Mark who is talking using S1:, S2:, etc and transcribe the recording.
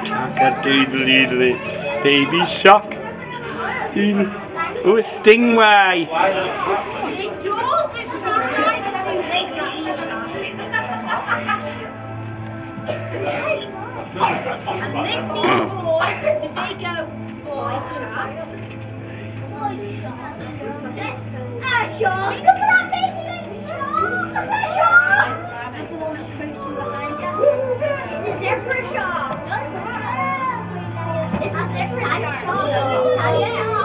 S1: Cock-a-doodle-doodle, baby shark. Oh, a stingray.
S2: And this means boy, so they go boy shark. Boy shark. A shark. Look at that baby shark. Look at that shark. Look at the one that's coasting behind you. It's a zebra shark. It's a zebra shark.